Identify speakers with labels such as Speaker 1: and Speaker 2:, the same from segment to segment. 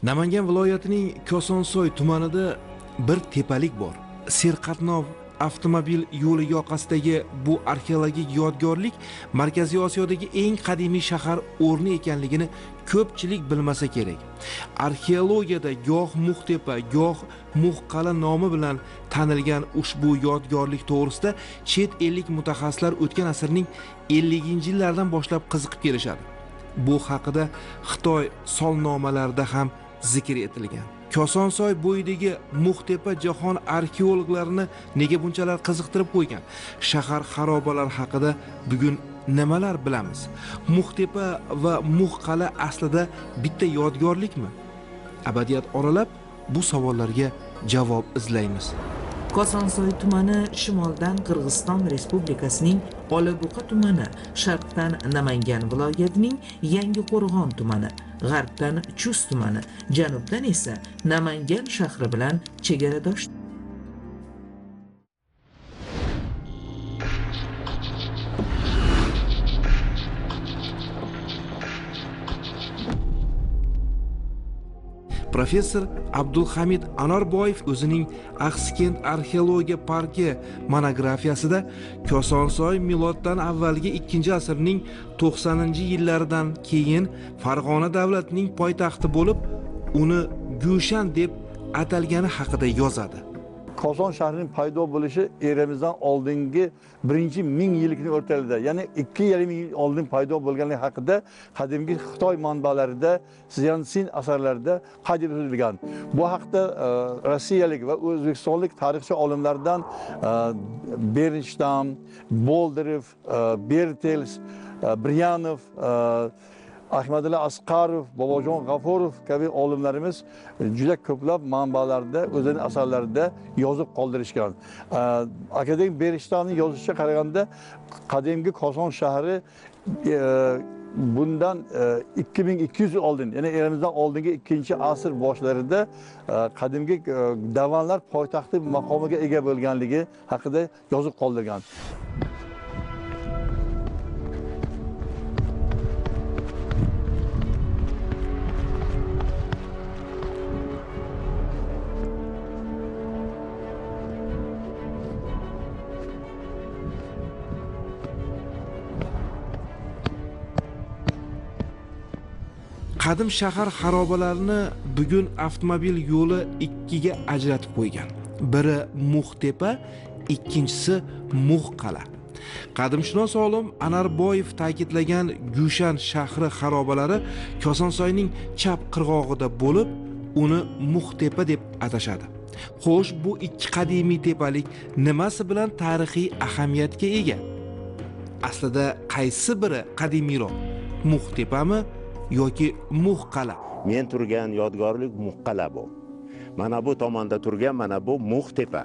Speaker 1: Namangan viloyatining Kosonsoy tumanida bir tepalik bor. Serqatnov avtomobil yo'li yoqasidagi bu arxeologik yodgorlik Markaziy Osiyodagi eng qadimiy shahar o'rni ekanligini ko'pchilik bilmasa kerak. Arxeologiyada goh Muxtepa, goh Muxqala nomi bilan tanilgan ushbu yodgorlik to'g'risida chet ellik mutaxassislar o'tgan asrning 50-yillardan boshlab qiziqib kelishadi. Bu haqida Xitoy solnomalarida ham zikr etilgan. Kosonsoy bo'yidagi Muxtepa jahon arxeologlarini nega bunchalar qiziqtirib qo'ygan? Shahar xarobalari haqida bugun nimalar bilamiz? Muxtepa va Muxqala aslida bitta yodgorlikmi? Abadiyat oralab bu savollarga javob izlaymiz.
Speaker 2: Kosonsoy tumani shimoldan Qirg'iziston Respublikasining Olabuqa tumani, sharqdan Namangan viloyatining Yangiqo'rg'on tumani, g'arbdan Chus tumani, janubdan esa Namangan shahri bilan chegaradosh.
Speaker 1: Professor Abdulhamid Anorboyev o'zining Axsikent arxeologiya parki monografiyasida Kosonsoy miloddan avvalgi 2-asrning 90-yillaridan keyin Farg'ona davlatining poytaxti bo'lib, uni Gushan deb atalgani haqida yozadi.
Speaker 3: Koson shahrining paydo bo'lishi eramizdan oldingi 1000 yillikning o'rtalarida, ya'ni 2,5 yil oldin paydo bo'lganligi haqida qadimgi Xitoy manbalarida, Sin asarlarida qayd etilgan. Bu haqda rossiyalik va o'zbekistonlik tarixchi olimlardan Bernshtam, Bolderev, Bertels, Bryanov, Ahmadilla Asqarov, Bobojon G'afurov kabi olimlarimiz juda ko'plab manbalarda, o'zining asarlarida yozib qoldirishgan. Akademik Berishtamning yozishiga qaraganda, qadimgi Koson shahri bundan 2200 yil oldin, ya'ni eramizdan oldingi 2-asr boshlarida qadimgi davanlar poytaxti maqomiga ega bo'lganligi haqida yozib qoldirgan.
Speaker 1: Qadim shahar xarobalarini bugun avtomobil yo'li ikkiga ajratib qo'ygan. Biri Muxtepa, ikkinchisi Muxqala. Qadimshunos olim Anorboyev ta'kidlagan Gushan shahri xarobalari Kosonsoyning chap qirg'og'ida bo'lib, uni Muxtepa deb atashadi. Xo'sh, bu ikki qadimiy tepalik nimasi bilan tarixiy ahamiyatga ega? Aslida qaysi biri qadimiyroq? Muxtepami yoki Muxqala?
Speaker 4: Men turgan yodgorlik Muxqala bu. Mana bu tomonda turgan, mana bu Muxtepa.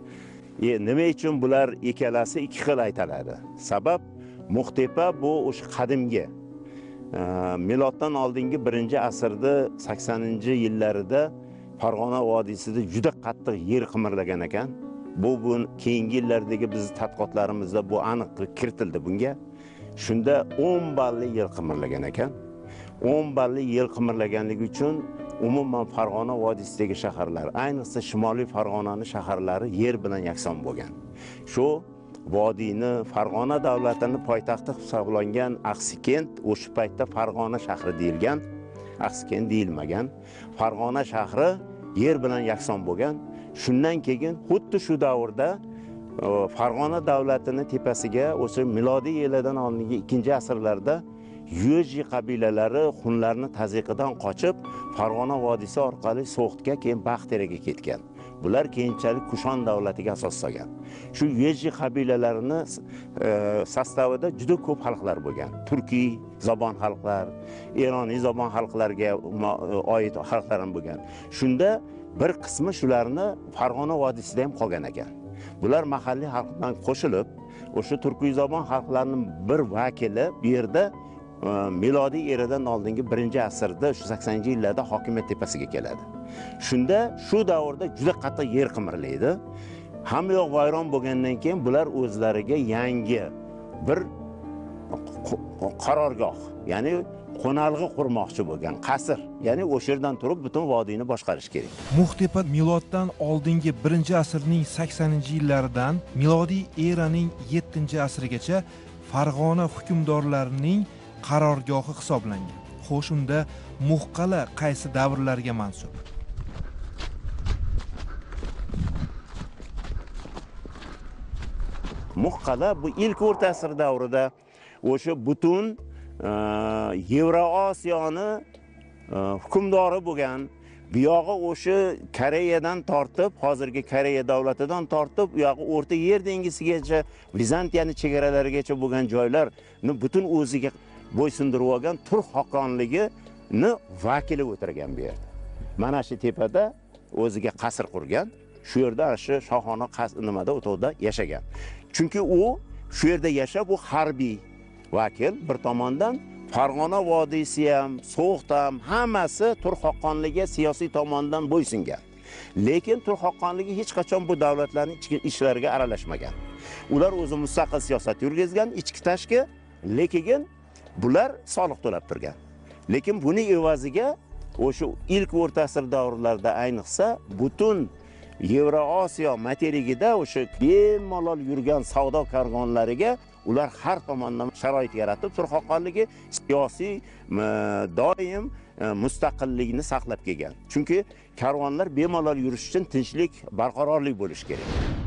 Speaker 4: Nima uchun bular ikkalasi ikki xil aytiladi? Sabab Muxtepa bu o'sha qadimgi miloddan oldingi 1-asrda 80-yillarida Farg'ona vodiysida juda qattiq yer qimirlagan ekan. Bu keyingi yillardagi bizning tadqiqotlarimizda bu aniq kiritildi bunga. Shunda 10 balli yer qimirlagan ekan. 10 balli yer qimirlaganligi uchun umuman Farg'ona vodiysidagi shaharlar, ayniqsa Shimoliy Farg'onaning shaharlari yer bilan yakson bo'lgan. Shu vodiyni Farg'ona davlatining poytaxti hisoblangan Axsikent o'sha paytda Farg'ona shahri deyilgan, Axsikent deyilmagan. Farg'ona shahri yer bilan yakson bo'lgan. Shundan keyin xuddi shu davrda Farg'ona davlatining tepasiga o'sha milodiy yildan oldingi 2-asrlarda Yuezhi qabilalari xunlarni tazyiqidan qochib, Farg'ona vodiysi orqali So'g'dga, keyin Baxteriyaga ketgan. Bular keyinchalik Kushon davlatiga asos solgan. Shu Yuezhi qabilalarini sostavida juda ko'p xalqlar bo'lgan. Turkiy zabon xalqlar, Eroniy zabon xalqlarga oid xalqlar ham bo'lgan. Shunda bir qismi shularni Farg'ona vodiysida ham qolgan ekan. Bular mahalliy xalq bilan qo'shilib, o'sha turkiy zabon xalqlarining bir vakili bu yerda milodiy eradan oldingi 1-asrda shu 80-yillarda hokimiyat tepasiga keladi. Shunda shu davrda juda qattiq yer qimirlaydi. Hamma yoq vayron bo'lgandan keyin bular o'zlariga yangi bir qarorgoh, ya'ni qo'nalg'i qurmoqchi bo'lgan qasr, ya'ni o'sha yerdan turib butun vodiyni boshqarish kerak.
Speaker 1: Muhtepa miloddan oldingi 1-asrning 80-yillaridan milodiy eraning 7-asrigacha Farg'ona hukmdorlarining qarorgohi hisoblangan. Xo'sh, unda Muhqala qaysi davrlarga mansub?
Speaker 4: Muhqala bu ilk o'rta asr davrida o'sha butun Yevroosiyoni hukmdori bo'lgan, bu yog'i o'sha Koreyadan tortib, hozirgi Koreya davlatidan tortib, u yog'i O'rta Yer dengizigacha, Vizantiyani chegaralarigacha bo'lgan joylarni butun o'ziga bo'ysundirib olgan turk xoqonligini vakili o'tirgan bu yerda. Mana shu tepada o'ziga qasr qurgan, shu yerda shu shohona nimada o'toqda yashagan. Chunki u shu yerda yashab, u harbiy vakil, bir tomondan Farg'ona vodiysi ham, So'g'd ham hammasi turk xoqonligiga siyosiy tomondan bo'ysungan. Lekin turk xoqonligi hech qachon bu davlatlarning ichki ishlariga aralashmagan. Ular o'zi mustaqil siyosat yurgizgan, ichki tashqi, lekin bular soliq to'lab turgan. Lekin buning evaziga o'sha ilk o'rta asr davrlarida ayniqsa butun Yevroosiyo materigida o'sha bemalol yurgan savdo karvonlariga ular har tomondan sharoit yaratib, turk xoqonligi siyosiy doim mustaqillikni saqlab kelgan. Chunki karvonlar bemalol yurish uchun tinchlik, barqarorlik bo'lish kerak.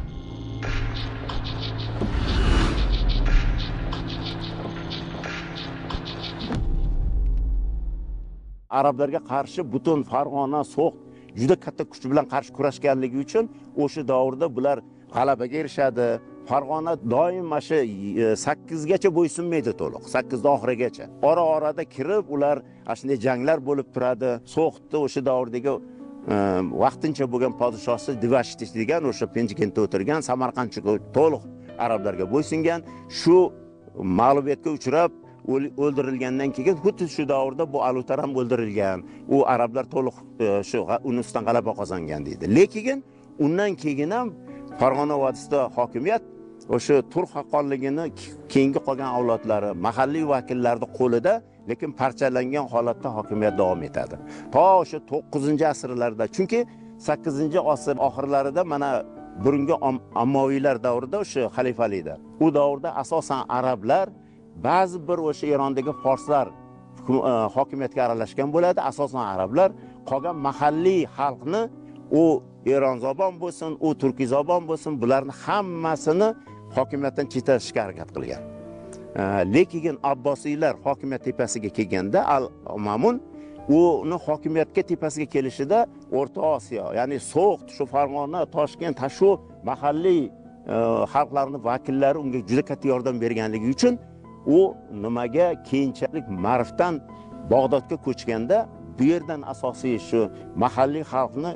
Speaker 4: Arablarga qarshi butun Farg'ona, So'g'd juda katta kuch bilan qarshi kurashganligi uchun o'sha davrda bular g'alabaga erishadi. Farg'ona doim mana 8 gacha bo'ysunmaydi to'liq, 8 oxirigacha. Ora-orada kirib ular shunday janglar bo'lib turadi. So'g'dda o'sha davrdagi vaqtincha bo'lgan podshosi Divashtish degan o'sha Penjikentda o'tirgan Samarqandchiga to'liq arablarga bo'ysungan. Shu mag'lubiyatga uchrab o'ldirilgandan keyin xuddi shu davrda bu Alutar ham o'ldirilgan. U arablar to'liq shu uni ustidan g'alaba qozongan deydi. Lekin undan keyin ham Farg'ona vodisida hokimiyat o'sha turk xoqonligini keyingi qolgan avlodlari, mahalliy vakillarning qo'lida, lekin parchalangan holatda hokimiyat davom etadi. To o'sha 9-asrlarda, chunki 8-asr oxirlarida mana burungi Ammoviylar davrida o'sha xalifalikda. U davrda asosan arablar, ba'zi bir o'sha Erondagi forslar hokimiyatga aralashgan bo'ladi. Asosan arablar qolgan mahalliy xalqni, u Eronzobon bo'lsin, u Turkizobon bo'lsin, bularni hammasini hokimiyatdan chetlatishga harakat qilgan. Lekin Abbosiylar hokimiyat tepasiga kelganda Al-Mamun uni hokimiyatga tepasiga kelishida O'rta Osiyo, ya'ni So'g'd, shu Farg'ona, Toshkent, shu mahalliy xalqlarning vakillari unga juda katta yordam berganligi uchun u nimaga keyinchalik Marvdan Bag'dodga ko'chganda bu yerdan asosiy shu mahalliy xalqni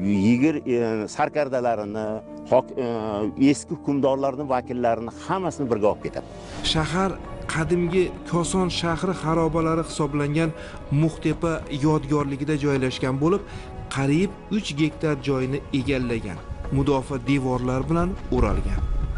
Speaker 4: sarkardalarini, eski hukmdorlarning vakillarini hammasini birga olib ketadi.
Speaker 1: Shahar qadimgi Koson shahri xarobalari hisoblangan Muhtepa yodgorligida joylashgan bo'lib, qariyb 3 gektar joyni egallagan. Mudofaa devorlar bilan o'ralgan.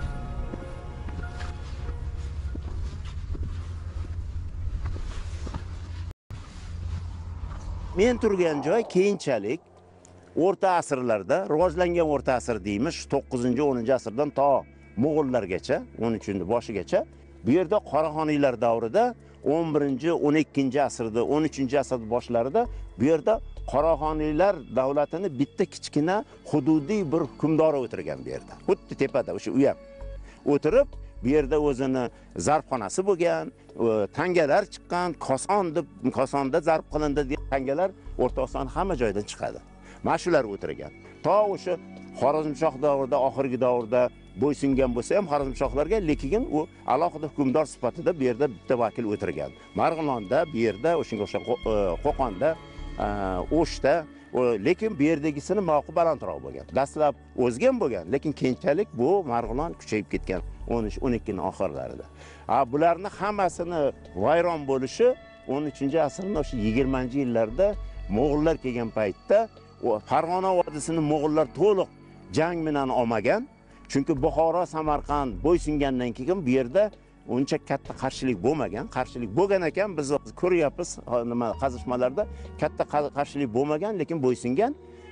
Speaker 4: Men turgan joy keyinchalik o'rta asrlarda, rivojlangan o'rta asr deymiz, 9-10-asrdan to Mo'g'ullargacha, 13-boshigacha, bu yerda Qoraxoniylar davrida 11-12-asrda, 13-asr boshlarida bu yerda Qoraxoniylar davlatini bitta kichkina hududiy bir hukmdori o'tirgan bu yerda. Xuddi tepada o'sha u ham o'tirib, bu yerda o'zini zarbxonasi bo'lgan, tangalar chiqqan, Kosonda zarb qilindi degan tangalar O'rta Osiyoning hamma joyidan chiqadi. Mana shular o'tirgan. To o'sha Xorazmshoh davrida, oxirgi davrda bo'ysungan bo'lsa ham Xorazmshohlarga, lekin u alohida hukmdor sifatida bu yerda bitta vakil o'tirgan. Marg'ilonda, bu yerda, o'shunga o'xshagan Qo'qonda, O'shda, lekin bu yerdagisini mavqi balandroq bo'lgan. Dastlab o'zgan bo'lgan, lekin keyinchalik bu Marg'ilon kuchayib ketgan 13-12 oxirlarida. Bularni hammasini vayron bo'lishi 13-asrning o'sha 20-yillarda Mo'g'ullar kelgan paytda Farg'ona vodisini Mo'g'ullar to'liq jang bilan olmagan. Chunki Buxoro, Samarqand bo'ysungandan keyin bu yerda uncha katta qarshilik bo'lmagan. Qarshilik bo'lgan ekan, biz ko'ryapmiz nima qazishmalarda katta qarshilik bo'lmagan, lekin bo'ysungan.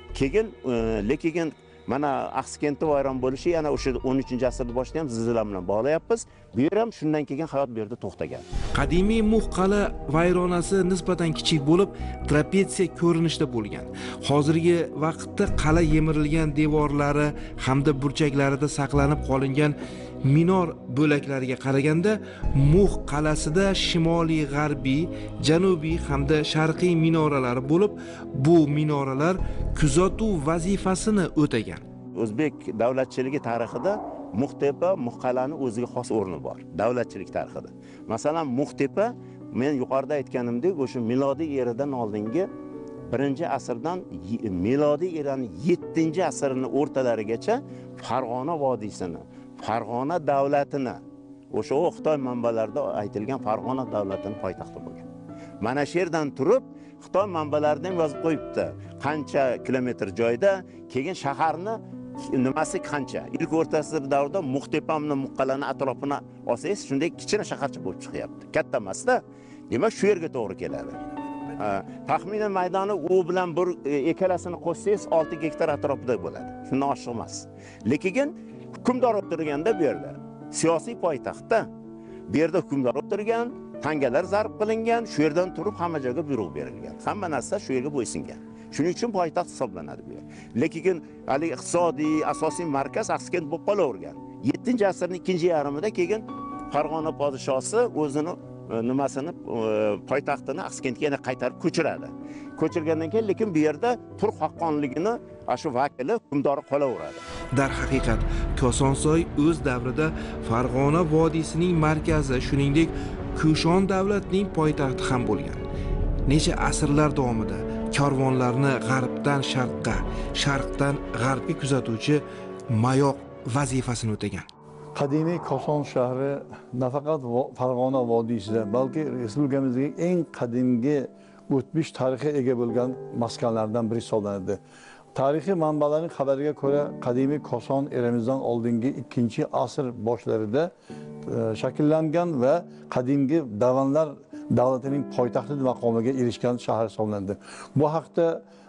Speaker 4: Lekin mana Axsikentda vayron bo'lishi yana o'sha 13-asrda boshida ham zilzila bilan bog'layapmiz. Bu yer ham shundan keyin hayot bu yerda to'xtagan.
Speaker 1: Qadimiy Mux qala vayronasi nisbatan kichik bo'lib, trapetsiya ko'rinishda bo'lgan. Hozirgi vaqtda qala yemirilgan devorlari hamda burchaklarida saqlanib qolingan minor bo'laklariga qaraganda Mux qalasida shimoliy, g'arbiy, janubiy hamda sharqiy minoralari bo'lib, bu minoralar kuzatuv vazifasini o'tagan.
Speaker 4: O'zbek davlatchiligi tarixida Muxtepa, Muxqalani o'ziga xos o'rni bor davlatchilik tarixida. Masalan, Muxtepa men yuqorida aytganimdek, o'sha milodiy eradan oldingi 1-asrdan milodiy eraning 7-asrining o'rtalarigacha Farg'ona vodiysini, Farg'ona davlatini, o'sha Xitoy manbalarida aytilgan Farg'ona davlatining poytaxti bo'lgan. Mana shu yerdan turib Xitoy manbalarida ham yozib qo'yibdi. Qancha kilometr joyda, keyin shaharni nimasi qancha. Ilk o'rtasida davrda Muxtepamni, Muqqalani atrofini olsangiz, shunday kichkina shaharcha bo'lib chiqyapti. Katta emasda. Demak, shu yerga to'g'ri keladi. Taxminan maydoni u bilan bir ikkalasini qo'shsangiz 6 gektar atrofida bo'ladi. Shundan oshiq emas. Lekin hukmdor o'tirganda bu yerda siyosiy poytaxtda bu yerda hukmdor o'tirgan, tangalar zarb qilingan, shu yerdan turib hamma joyga buyruq berilgan. Hamma narsa shu yerga bo'ysungan. Shuning uchun poytaxt hisoblanadi bu yer. Lekin hali iqtisodiy asosiy markaz Axsikent bo'lib qolavergan. 7-asrning ikkinchi yarmida keyin Farg'ona podshosi o'zini nimasini poytaxtini Axsikentga yana qaytarib ko'chiradi. Ko'chirgandan keyin lekin bu yerda turq haqqonligini shu vakili hukmdori qolaveradi.
Speaker 1: Darhaqiqat, Kosonsoy o'z davrida Farg'ona vodiysining markazi, shuningdek Kushon davlatining poytaxti ham bo'lgan. Necha asrlar davomida karvonlarni g'arbdan sharqqa, sharqdan g'arbga kuzatuvchi mayoq vazifasini o'tagan.
Speaker 3: Qadimiy Koson shahri nafaqat Farg'ona vodiysida, balki respublikamizdagi eng qadimgi o'tmish tarixga ega bo'lgan maskanlardan biri hisoblanadi. Tarixiy manbalarning xabariga ko'ra, qadimiy Koson eramizdan oldingi 2-asr boshlarida shakllangan va qadimgi Davanlar davlatining poytaxti maqomiga erishgan shahar hisoblanadi. Bu haqda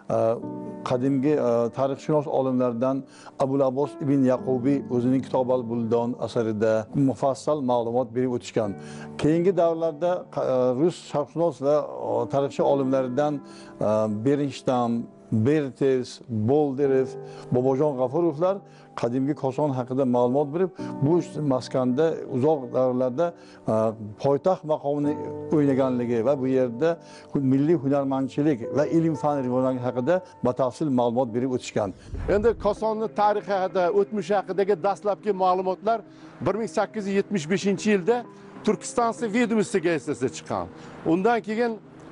Speaker 3: qadimgi tarixshunos olimlardan Abul Abbos ibn Yaqubiy o'zining Kitob al-Buldon asarida mufassal ma'lumot berib o'tishgan. Keyingi davrlarda rus sharqshunos va tarixchi olimlaridan Berinstam, Bertes, Bolderev, Bobojon G'afurovlar qadimgi Koson haqida ma'lumot berib, bu maskanda uzoq davrlarda poytaxt maqomini o'ynaganligi va bu yerda milliy hunarmandchilik va ilm-fan rivojlanishi haqida batafsil ma'lumot berib o'tishgan.
Speaker 5: Endi Kosonni tarixi haqida, o'tmishi haqidagi dastlabki ma'lumotlar 1875-yilda Turkiston Vedomostiga asosida chiqqan. Undan keyin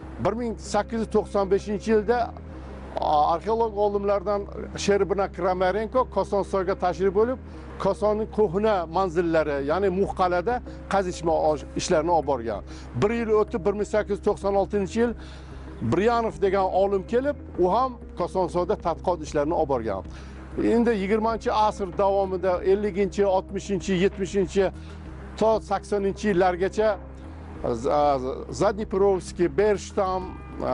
Speaker 5: 1895-yilda arxeolog olimlardan Sherbina Kramarenko Kosonsoyga tashrif bo'lib, Kosonning ko'hna manzillari, ya'ni Muxqalada qazishma ishlarini olib borgan. 1 yil o'tib 1896-yil Bryanov degan olim kelib, u ham Kosonsoyda tadqiqot ishlarini olib borgan. Endi 20-asr davomida 50-chi, 60-chi, 70-chi to 80-chi yillargacha Zadniprovskiy, Berstam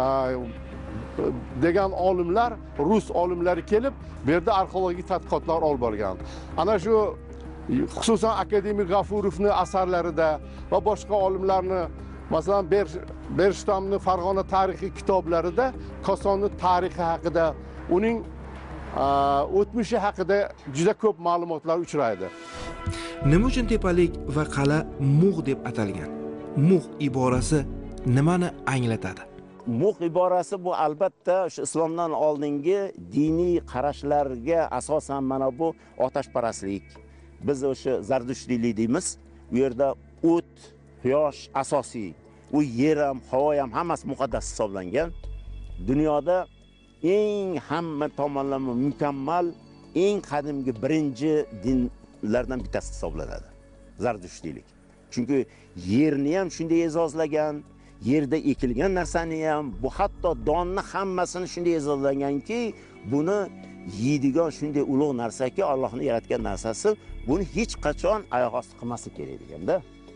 Speaker 5: degan olimlar, rus olimlari kelib, bu yerda arxeologik tadqiqotlar olib borgan. Ana shu xususan akademik G'afurovning asarlarida va boshqa olimlarni, masalan Berstamning Farg'ona tarixi kitoblarida Kosonning tarixi haqida, uning o'tmishi haqida juda ko'p ma'lumotlar uchraydi.
Speaker 1: Nima uchun tepalik va qala Mux deb atalgan? Mux iborasi nimani anglatadi?
Speaker 4: Mux iborasi bu albatta shu islomdan oldingi diniy qarashlarga asosan mana bu otashparastlik. Biz o'sha Zardushtiylik deymiz. Bu yerda o't, quyosh asosiy. U yer ham, havo ham hammasi muqaddas hisoblangan. Dunyoda eng hamma tomonlama mukammal, eng qadimgi birinchi dinlardan bittasi hisoblanadi. Zardushtiylik. Chunki yerni ham shunday e'zozlagan, yerda ekilgan narsani ham, bu hatto donni hammasini shunday e'zozlaganki, buni yeydigan shunday ulug' narsaki, Allohning yaratgan narsasi, buni hech qachon oyoq osti qilmaslik kerak deganda.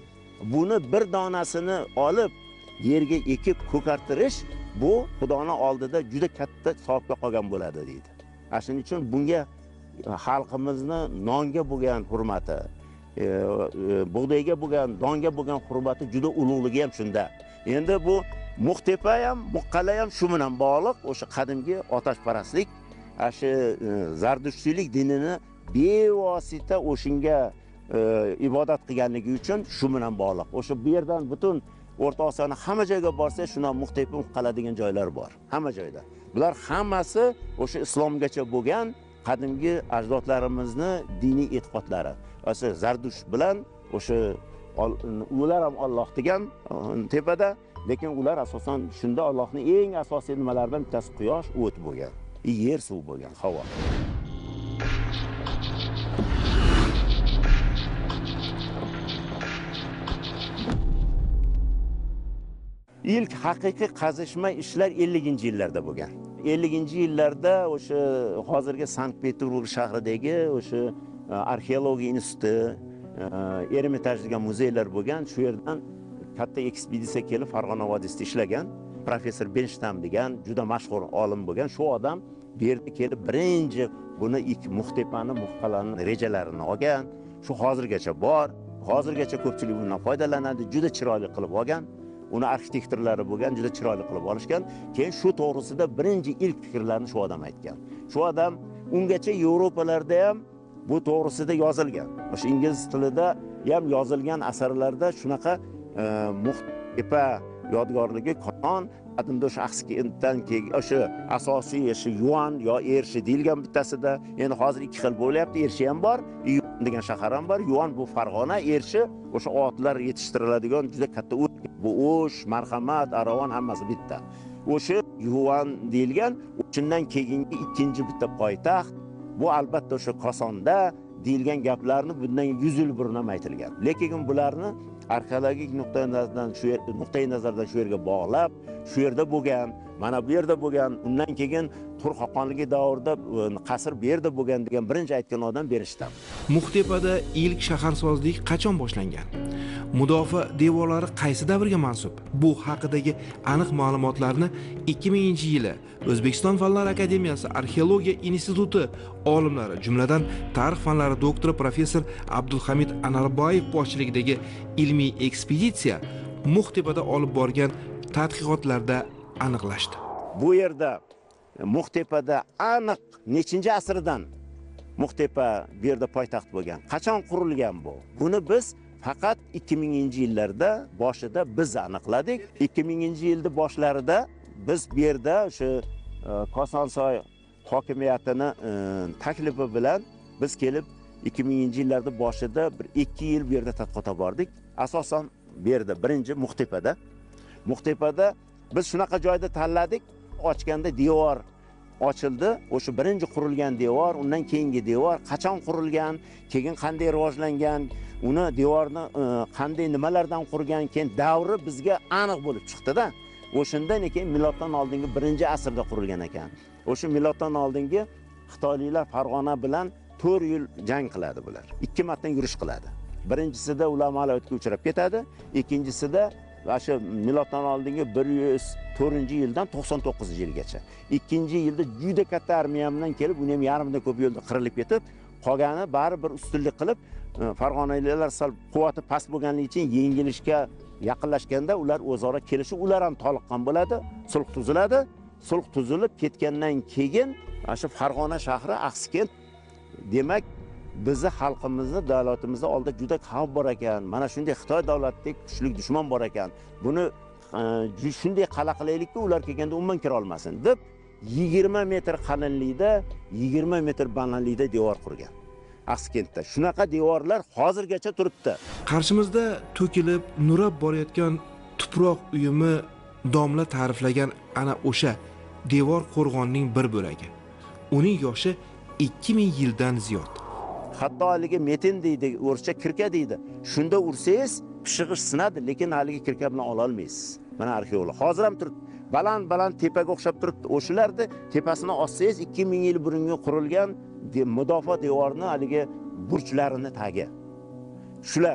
Speaker 4: buni bir donasini olib yerga ekib ko'kartirish bu Xudoning oldida juda katta savobga qolgan bo'ladi deydi. Shuning uchun bunga xalqimizni nonga bo'lgan hurmati, bug'doyga bo'lgan, donga bo'lgan hurmati juda ulug'ligi ham shunda. Endi bu Muxtepa ham, Muqqala ham shu bilan bog'liq, o'sha qadimgi otashparastlik, shu Zardushtiylik dinini bevosita o'shinga ibodat qilganligi uchun shu bilan bog'liq. O'sha bu yerdan butun O'rta Osiyoning hamma joyga borsa, shuna Muxtepa, Muqqala degan joylar bor, hamma joyda. Bular hammasi o'sha islomgacha bo'lgan qadimgi ajdodlarimizni diniy e'tiqodlari. O'sha Zardush bilan o'sha ular ham Alloh degan tepada, lekin ular asosan shunda Allohning eng asosiy nimalaridan bittasi quyosh, o't bo'lgan, yer, suv bo'lgan, havo. İlk haqiqiy qazishma ishlar 50-yillarda bo'lgan. 50-yillarda o'sha hozirgi Sankt-Peterburg shahridagi o'sha arxeologiya instituti, Ermitaj degan muzeylar bo'lgan. Shu yerdan katta ekspeditsiya kelib Farg'ona vodiysida ishlagan. Professor Benstam degan juda mashhur olim bo'lgan. Shu odam bu yerga kelib birinchi buni ilk Muxtepani, Muqqalani rejalarini olgan. Shu hozirgacha bor. Hozirgacha ko'pchilik bundan foydalanadi. Juda chiroyli qilib olgan. Uni arxitektorlari bo'lgan, juda chiroyli qilib olishgan. Keyin shu to'g'risida birinchi ilk fikrlarni shu odam aytgan. Shu odam ungacha Yevropalarda ham bu to'g'risida yozilgan. O'sha ingliz tilida ham yozilgan asarlarda shunaqa Muxtepa yodgorligi Qo'ton qadimda o'sha Axsikentdan keyin o'sha asosiy o'sha Yuan yo Ershi deyilgan bittasida, endi hozir ikki xil bo'lyapti. Ershi ham bor, Yuan degan shahar ham bor. Yuan bu Farg'ona, Ershi o'sha otlar yetishtiriladigan juda katta o't. Bu O'sh, Marhamat, Aravon hammasi bitta. O'sha Yuan deyilgan, shundan keyingi ikkinchi bitta poytaxt. Bu albatta o'sha Kosonda deyilgan gaplarni bundan 100 yil burun ham aytilgan. Lekin bularni arxeologik nuqtai nazardan shu yerga bog'lab, shu yerda bo'lgan, mana bu yerda bo'lgan, undan keyin Turk xoqonligi davrida qasr bu yerda bo'lgan degan birinchi aytgan odam Benstam.
Speaker 1: Muxtepada ilk shaharsozlik qachon boshlangan? Mudofaa devorlari qaysi davrga mansub? Bu haqidagi aniq ma'lumotlarni 2000-yili O'zbekiston Fanlar akademiyasi Arxeologiya instituti olimlari, jumladan tarix fanlari doktori professor Abdulhamid Anarboyev boshchiligidagi ilmiy ekspeditsiya Muxtepada olib borgan tadqiqotlarda aniqlashdi.
Speaker 4: Bu yerda Muxtepada aniq nechinchi asrdan Muxtepa bu yerda poytaxt bo'lgan, qachon qurilgan bu? Buni biz faqat 2000-yillarda boshida biz aniqladik. 2000-yilda boshlarida biz bu yerda o'sha Kosonsoy hokimiyatini taklifi bilan biz kelib 2000-yillarda boshida bir 2 yil bu yerda tadqiqot olib bordik. Asosan bu yerda birinchi Muxtepada biz shunaqa joyda tanladik. Ochganda devor ochildi. O'sha birinchi qurilgan devor, undan keyingi devor qachon qurilgan, keyin qanday rivojlangan, uni devorni qanday nimalardan qurgan, keyin davri bizga aniq bo'lib chiqdi-da. O'shandan keyin miloddan oldingi 1-asrda qurilgan ekan. O'sha miloddan oldingi Xitoyliklar Farg'ona bilan 4 yil jang qiladi bular. 2 marta yurish qiladi. Birinchisida ular malakatga uchrab ketadi, ikkinchisida o'sha miloddan oldingi 104-yildan 99-yilgacha. Ikkinchi yilda juda katta armiya bilan kelib, uni ham yarimdan ko'p yo'lda qirilib ketib, qolgani bari bir ustunlik qilib, Farg'onaliklar sal quvvati past bo'lganligi uchun yengilishga yaqinlashganda ular o'zaro kelishib, ular ham toliqqan bo'ladi, sulh tuziladi. Sulh tuzilib ketgandan keyin o'sha Farg'ona shahri Axsikent, demak bizni xalqimizni, davlatimizni oldida juda xavf bor ekan. Mana shunday Xitoy davlatidek kuchli dushman bor ekan. Buni shunday qala qilaylikki, ular kelganda umuman kira olmasin deb 20 metr qalinlikda, 20 metr balandlikda devor qurgan. Axsikentda shunaqa devorlar hozirgacha turibdi.
Speaker 1: Qarshimizda to'kilib, nurab borayotgan tuproq uyumi domla ta'riflagan ana o'sha devor qo'rg'onning bir bo'lagi. Uning yoshi 2000 yildan ziyod.
Speaker 4: Hatto haligi metin deydi, o'rcha kirka deydi. Shunda ursangiz pishig'i sinadi, lekin haligi kirka bilan ola olmaysiz. Mana arxeolog hozir ham turibdi. Baland tepaga o'xshab turibdi. O'shalarni tepasini ossangiz 2000 yil burungi qurilgan mudofaa devorini haligi burchlarini tagi. Shular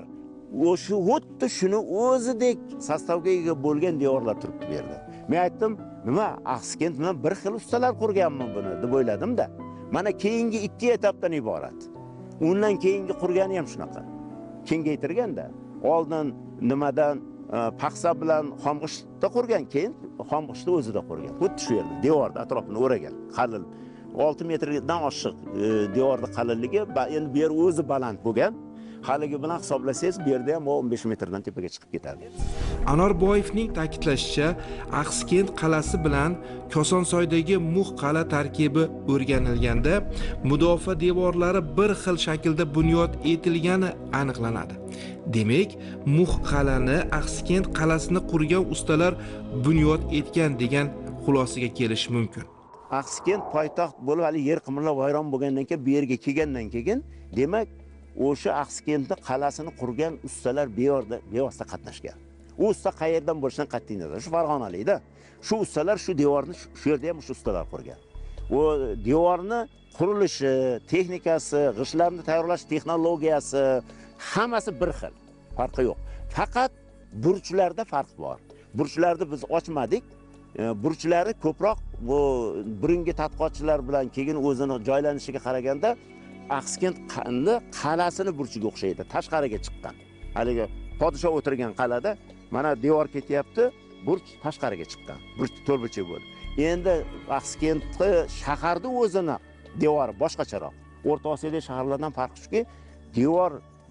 Speaker 4: o'sha xuddi shuni o'zidek sostavga ega bo'lgan devorlar turibdi bu yerda. Men aytdim, nima Axsikent bilan bir xil ustalar qurganmi buni deb o'yladim-da. Mana keyingi 2 etapdan iborat. Undan keyingi qurgani ham shunaqa. Kengaytirganda, oldin nimadan paxsa bilan xomg'ishtda qurgan, keyin xomg'ishtni o'zida qurgan. Xuddi shu yerda devorda atrofini o'ragan, qalin 6 metrdan oshiq devorning qalinligi, endi bu yer o'zi baland bo'lgan. Haligi bilan hisoblasangiz, bu yerda ham 15 metrdan tepaga chiqib ketadi.
Speaker 1: Anorboyevning ta'kidlashicha, Axsikent qalasi bilan Kosonsoydagi Mux qala tarkibi o'rganilganda, mudofaa devorlari bir xil shaklda bunyod etilgani aniqlanadi. Demak, Mux qalani Axsikent qalasini qurgan ustalar bunyod etgan degan xulosaga kelish mumkin.
Speaker 4: Axsikent poytaxt bo'lib, hali yer qimirlab vayron bo'lgandan keyin bu yerga kelgandan keyin, demak, o'sha Axsikentni qalasini qurgan ustalar bevosita qatnashgan. U usta qayerdan bo'lishidan qat'iy nazar, shu Farg'onalikda. Shu ustalar shu devorni shu yerda ham shu ustalar qurgan. O devorni qurilishi, texnikasi, g'ishtlarni tayyorlash texnologiyasi hammasi bir xil. Farqi yo'q. Faqat burchlarda farq bor. Burchlarni biz ochmadik. Burchlari ko'proq bu burungi tadqiqotchilar bilan keyin o'zini joylanishiga qaraganda Axsikent qalasini burchiga o'xshaydi, tashqariga chiqqan. Haligi podshoh o'tirgan qalada mana devor ketyapti, burch tashqariga chiqqan. Burch to'rtburchak bo'ldi. Endi Axsikentni shaharda o'zini devori boshqacharoq. O'rta Osiyodagi shaharlardan farqi shuki, devor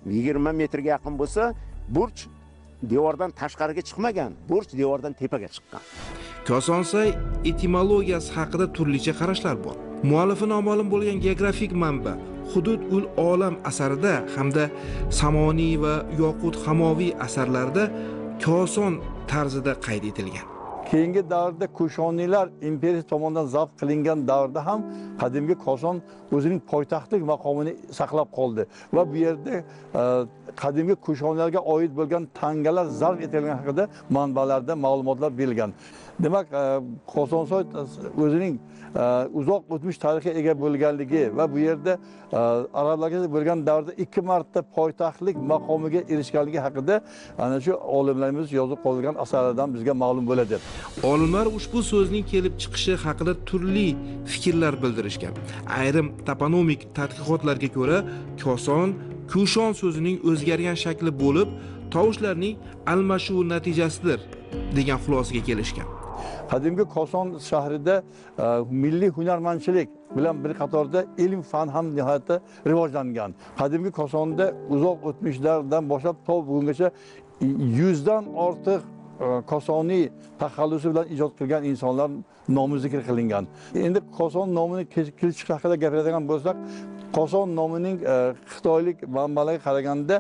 Speaker 4: 20 metrga yaqin bo'lsa, burch devordan tashqariga chiqmagan, burch devordan tepaga chiqqan.
Speaker 1: Kosonsoy etimologiyasi haqida turlicha qarashlar bor. Muallifi noma'lum bo'lgan geografik manba Hudud ul olam asarida hamda Samoniy va Yoqut Hamoviy asarlarida Koson tarzida qayd etilgan.
Speaker 3: Keyingi davrda Kushoniylar imperiyasi tomonidan zabt qilingan davrda ham qadimgi Koson o'zining poytaxtlik maqomini saqlab qoldi va bu yerda qadimgi Kushoniylarga oid bo'lgan tangalar zarb etilgani haqida manbalarda ma'lumotlar berilgan. Demak, Kosonsoy o'zining uzoq o'tmish tarixga ega bo'lganligi va bu yerda arablarga bo'lgan davrda 2 marta poytaxtlik maqomiga erishganligi haqida ana shu olimlarimiz yozib qolgan asarlardan bizga ma'lum bo'ladi.
Speaker 1: Olimlar ushbu so'zning kelib chiqishi haqida turli fikrlar bildirishgan. Ayrim toponomik tadqiqotlarga ko'ra, Koson Kushon so'zining o'zgargan shakli bo'lib, tovushlarning almashuvi natijasidir degan xulosaga kelishgan.
Speaker 3: Qadimgi Koson shahrida milliy hunarmandchilik bilan bir qatorda ilm fan ham nihoyatda rivojlangan. Qadimgi Kosonda uzoq o'tmishlardan boshlab to bugungacha 100 dan ortiq Kosoniy taxallusi bilan ijod qilgan insonlar nomi zikr qilingan. Endi Koson nomini kelib chiqish haqida gapiradigan bo'lsak, Koson nomining xitoylik manbalarga qaraganda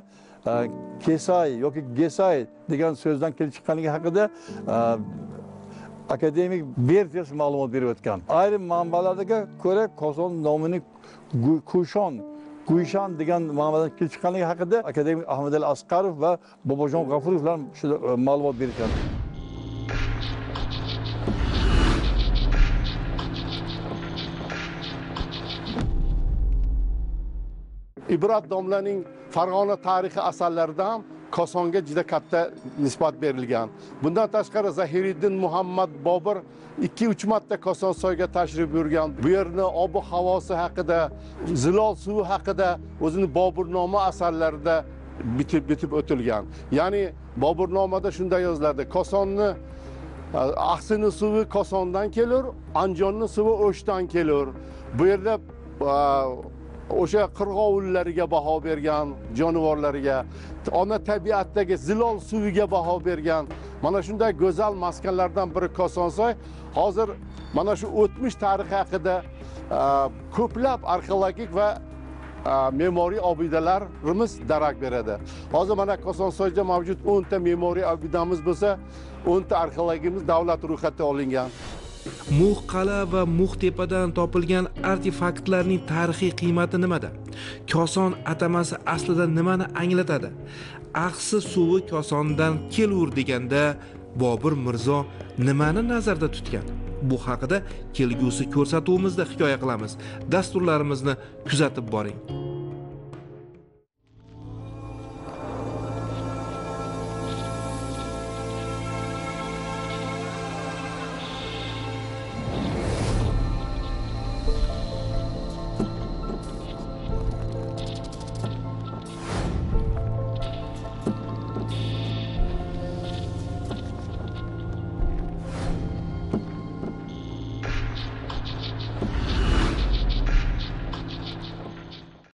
Speaker 3: Kesay yoki Gesay degan so'zdan kelib chiqqanligi haqida akademik Bertels ma'lumot berib o'tgan. Ayrim manbalarga ko'ra Koson nomining Guyshan degan ma'nodan kelib chiqqanligi haqida akademik Ahmadali Asqarov va Bobojon G'afurovlar shu ma'lumot bergan.
Speaker 5: Ibrat domlaning Farg'ona tarixi asarlarida ham Kosonga juda katta nisbat berilgan. Bundan tashqari Zahiriddin Muhammad Bobur 2-3 marta Kosonsoyga tashrif buyurgan. Bu yerni ob-havosi haqida, zilol suvi haqida o'zining Boburnoma asarlarida bitib o'tilgan. Ya'ni Boburnomada shunday yoziladi: Kosonni Axsining suvi Kosondan kelur, Anjonning suvi O'shdan kelur. Bu yerda o'sha qirg'ovullariga baho bergan, jonivorlariga, ona tabiatdagi zilol suviga baho bergan. Mana shunday go'zal maskanlardan biri Kosonsoy. Hozir mana shu o'tmish tarixi haqida ko'plab arxeologik va me'moriy obidalarimiz darak beradi. Hozir mana Kosonsoyda mavjud 10 ta me'moriy obidamiz bo'lsa, 10 ta arxeologimiz davlat ro'yxatga olingan.
Speaker 1: Mux qala va Mux tepadan topilgan artefaktlarning tarixiy qiymati nimada? Koson atamasi aslida nimani anglatadi? Axsi suvi Kosondan kelur deganda Bobur Mirzo nimani nazarda tutgan? Bu haqida kelgusi ko'rsatuvimizda hikoya qilamiz. Dasturlarimizni kuzatib boring.